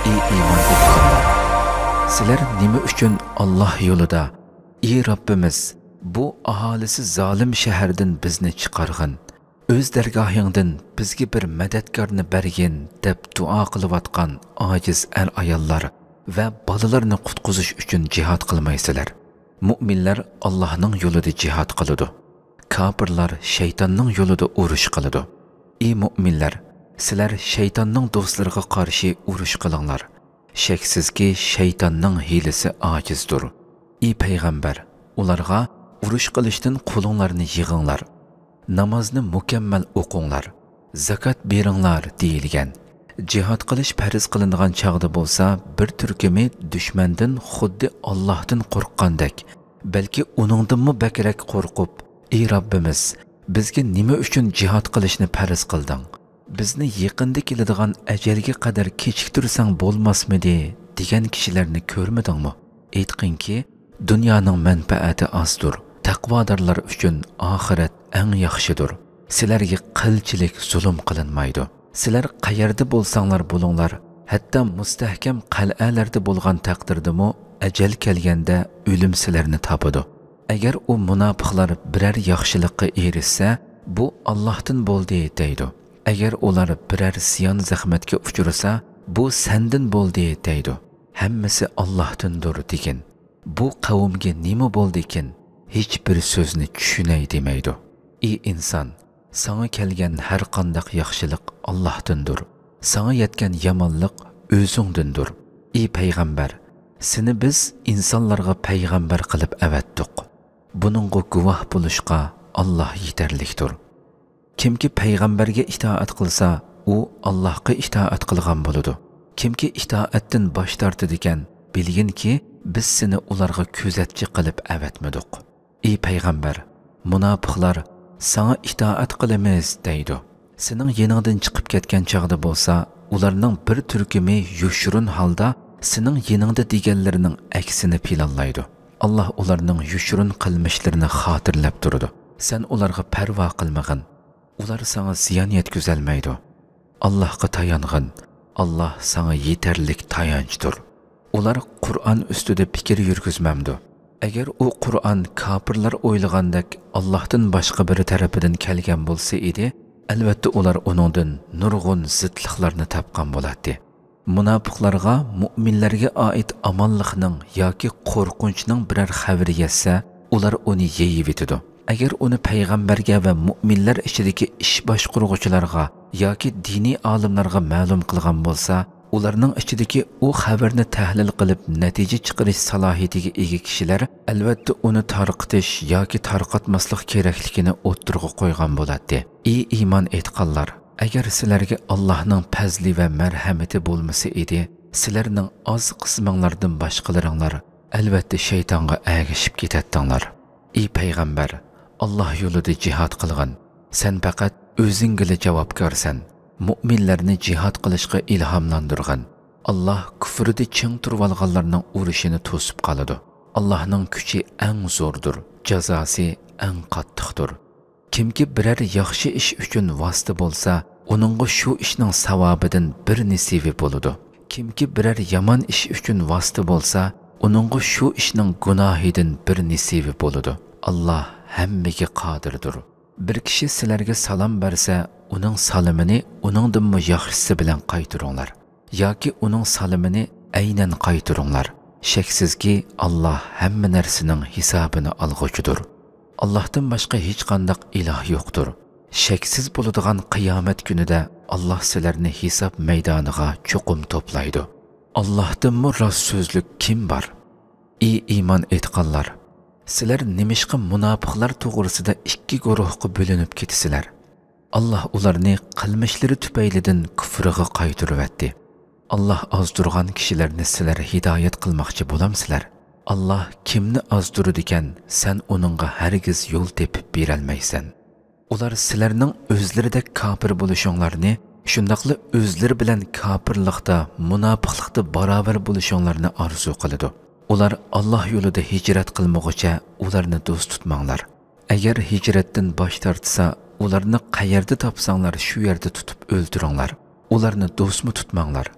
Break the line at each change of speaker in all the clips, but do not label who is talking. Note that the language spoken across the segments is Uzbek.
ey iymon etganlar, sizlar nima uchun Alloh yo'lida, ey Rabbimiz, bu aholisi zolim shahardan bizni chiqargin, o'z dargohingdan bizga bir madadkorni bergin deb duo qilayotgan ojiz ayollar va bolalarni qutqizish uchun jihad qilmaysizlar. Mu'minlar Allohning yo'lida jihad qiladi. Kafirlar shaytonning yo'lida urush qiladi. Ey mu'minlar, sizlar shaytonning do'stlariga qarshi urush qilinglar. Shaksizki shaytonning hilasi ojizdir. Ey payg'ambar, ularga urush qilishdan qo'linglarni yig'inglar. Namozni mukammal o'qinglar. Zakat beringlar deyilgan. Jihad qilish farz qilingan chaqda bo'lsa, bir turkumi dushmandan xuddi Allohdan qo'rqqandek, balki uningdanmi bakrak qo'rqib, ey Rabbimiz, bizga nima uchun jihad qilishni farz qilding? Bizni yaqinda keladigan ajalga qadar kechiktirsang bo'lmasmidi degan kishilarni ko'rmadingmi? Aytqinki, dunyoning manfaati azdir. Taqvodorlar uchun oxirat eng yaxshidir. Sizlarga qilchilik zulm qilinmaydi. Sizlar qayerda bo'lsanglar bo'linglar, hatto mustahkam qal'alarda bo'lgan taqdirdami ajal kelganda o'lim sizlarni topadi. Agar u munofiqlar biror yaxshilikqa erishsa, bu Allohdan bo'ldi deydi. Agar ular biror ziyon zahmatga uchrasa, bu sendan bo'ldi deydi. Hammasi Allohdandir degan. Bu qavmga nima bo'ldi ekan? Hech bir so'zni tushunay demaydi. Ey inson, sana kelgan har qanday yaxshilik Allohdandir. Sana yetgan yomonlik o'zingdandir. Ey payg'ambar, seni biz insonlarga payg'ambar qilib avatdik. Buningga guvoh bo'lishqa Alloh yetarlikdir. Kimki payg'ambarga itoat qilsa, u Allohga itoat qilgan bo'ladi. Kimki itoatdan bosh tortadigan, bilginki, biz seni ularga kuzatchi qilib avatmadik. Ey payg'ambar, munofiqlar sana itoat qilamiz deydi. Sening yeningdan chiqib ketgan chaqda bo'lsa, ularning bir turkumi yushurun holda sening yeningda deganlarining aksini planlaydi. Alloh ularning yushurun qilmishlarini xotirlab turadi. Sen ularga parvo qilmag'in. Ular sana ziyon yetkazolmaydi. Allohga tayong'in. Alloh sana yetarlik tayanchdir. Ular Qur'on ustida fikr yurgizmamdi. Agar u Qur'on kafirlar o'ylagandek Allohdan boshqa biri tarafidan kelgan bo'lsa edi, albatta ular uningdan nurg'un zidliklarni topgan bo'lardi. Munofiqlarga mu'minlarga oid amonlikning yoki qo'rqinchning biror xabari yetsa, ular uni yeyib etadi. Agar uni payg'ambarga va mu'minlar ichidagi ish boshqaruvchilarga yoki diniy olimlarga ma'lum qilgan bo'lsa, ularning ichidagi u xabarni tahlil qilib natija chiqarish salohiyatiga ega kishilar albatta uni tarqitish yoki tarqatmaslik kerakligini o'ttirg'a qo'ygan bo'ladi. Ey iymon etganlar, agar sizlarga Allohning fazli va marhamati bo'lmasa edi, sizlarning oz qisminglardan boshqalaringlar albatta shaytonga ergashib ketadinglar. Ey payg'ambar, Alloh yo'lida jihad qilgin. Sen faqat o'zingga javobgarsan. Mu'minlarni jihad qilishga ilhomlantirgan. Alloh kufrida ching turib olganlarning urushini to'sib qoladi. Allohning kuchi eng zo'rdir, jazosi eng qattiqdir. Kimki biror yaxshi ish uchun vosita bo'lsa, uningga shu ishning savobidan bir nasibi bo'ladi. Kimki biror yomon ish uchun vosita bo'lsa, uningga shu ishning gunohidan bir nasibi bo'ladi. Alloh hammaga qodirdir. Bir kishi sizlarga salom bersa, uning salomini uningdan yaxshisi bilan qaytaringlar yoki uning salomini aynan qaytaringlar. Shaksizki Alloh hamma narsaning hisobini olg'uchidir. Allohdan boshqa hech qanday iloh yo'qdir. Shaksiz bo'ladigan qiyomat kunida Alloh sizlarni hisob maydoniga cho'qim to'playdi. Allohdan rost so'zlik kim bor? Ey iymon etganlar, sizlar nimishqa munofiqlar to'g'risida ikki guruhga bo'linib ketisizlar? Allah ularni qilmishlari tufaylidan kufriga qaytaribdi. Allah ozdirgan kishilarni sizlar hidoyat qilmoqchi bo'lamsizlar. Allah kimni ozdirdi ekan, sen uningga hargiz yo'l tepib berolmaysan. Ular sizlarning o'zlaridek kafir bo'lishinglarni, shundaqli o'zlari bilan kafirlikda, munofiqlikda barobar bo'lishinglarni orzu qiladi. Ular Allah yo'lida hijrat qilmoqcha ularni do'st tutmanglar. Agar hijratdan bosh tortsa, ularni qayerda topsanglar shu yerda tutib o'ldiringlar. Ularni do'stmi tutmanglar.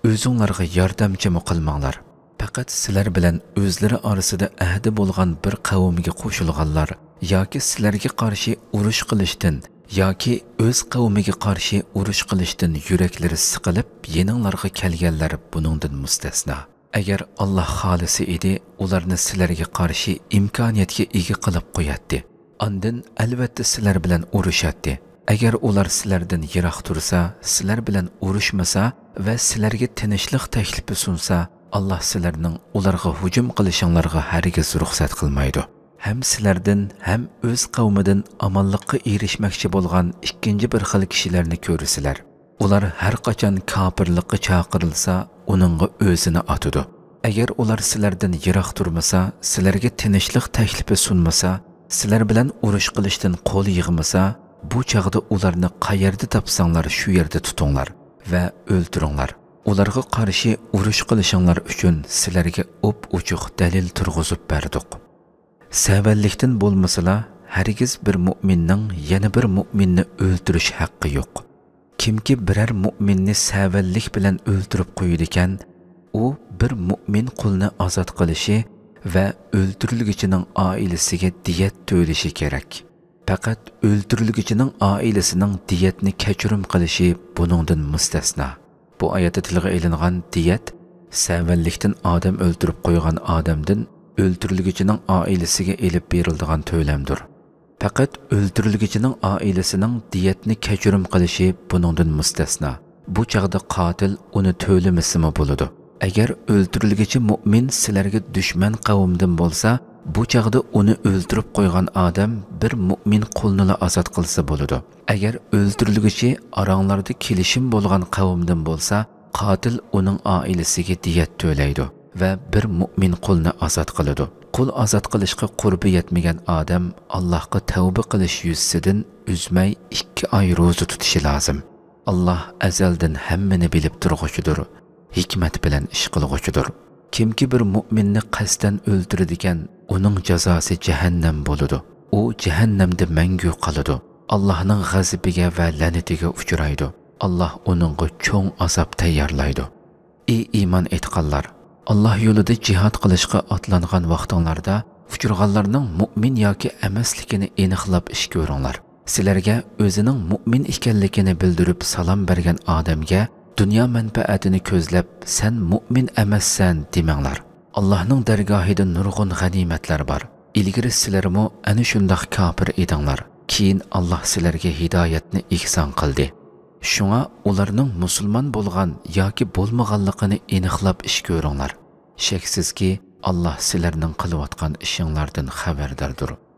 o'zinglarga yordamchi qilmanglar. Faqat sizlar bilan o'zlari orasida ahdi bo'lgan bir qavmga qo'shilganlar yoki sizlarga qarshi urush qilishdan yoki o'z qavmiga qarshi urush qilishdan yuraklari siqilib yeninglarga kelganlar buningdan mustasno. Agar Alloh xolisi edi, ularni sizlarga qarshi imkoniyatga ega qilib qo'yatdi. Ondan albatta sizlar bilan urushatdi. Agar ular sizlardan yiroq tursa, sizlar bilan urushmasa va sizlarga tinchlik taklifi sunsa, Allah sizlarning ularga hujum qilishinglarga hargiz ruxsat qilmaydi. Hem sizlardan hem o'z qavmidan amonlikqa erishmoqchi bo'lgan ikkinchi bir xil kishilarni ko'rsizlar. Ular har qachon kofirlikqa chaqirilsa, uningga o'zini atidi. Agar ular sizlardan yiroq turmasa, sizlarga tinchlik taklifi sunmasa, sizlar bilan urush qilishdan qo'l yig'masa, bu chaqda ularni qayerda topsanglar shu yerda tutinglar va o'ldiringlar. Ularga qarshi urush qilishinglar uchun sizlarga o'p-uchuq dalil turg'izib berdik. Savallikdan bo'lmasala, hargiz bir mu'minning yana bir mu'minni o'ldirish haqqi yo'q. Kimki biror mu'minni savallik bilan o'ldirib qo'ydi ekan, u bir mu'min qulni ozod qilishi va o'ldirilguchining oilasiga diyat to'lashi kerak. Faqat o'ldirilguchining oilasining diyatni kechirim qilishi buningdan mustasno. Bu oyatda tilga ilingan diyat savallikdan odam o'ldirib qo'ygan odamdan o'ldirilguchining oilasiga elib beriladigan to'lamdir. Faqat o'ldirilguchining oilasining diyatni kechirim qilishi buningdan mustasno. Bu chaqda qotil uni to'lamasimi bo'ladi. Agar o'ldirilguchi mu'min sizlarga dushman qavmdan bo'lsa, bu chaqda uni o'ldirib qo'ygan odam bir mu'min qulni ozod qilsa bo'ladi. Agar o'ldirilguchi oranglarda kelishim bo'lgan qavmdan bo'lsa, qotil uning oilasiga diyat to'laydi va bir mu'min qulni ozod qiladi. Qul ozod qilishga qurbi yetmagan odam Allohga tavba qilish yuzasidan uzmay 2 oy ro'za tutishi lozim. Alloh azaldan hammani bilib turg'uchidir, hikmat bilan ish qilg'uchidir. Kimki bir mu'minni qasdan o'ldiradigan, uning jazosi jahannam bo'ladi. U jahannamda mangu qoladi. Allohning g'azabiga va la'natiga uchraydi. Alloh uningga cho'ng azob tayyorlaydi. Ey iymon etganlar, Alloh yo'lida jihad qilishga otlangan vaqtinglarda uchirganlarning mu'min yoki emasligini aniqlab ish ko'ringlar. Sizlarga o'zining mu'min ekanligini bildirib salom bergan odamga dunyo manfaatini ko'zlab sen mu'min emassan demanglar. Allohning dargohida nurg'un g'animatlar bor. Ilgari sizlarmo ana shundoq kofir edinglar. Keyin Alloh sizlarga hidoyatni ihson qildi. Shunga ularning musulmon bo'lgan yoki bo'lmaganligini aniqlab ish ko'ringlar. Shaksizki Alloh sizlarning qilayotgan ishinglardan xabardordir.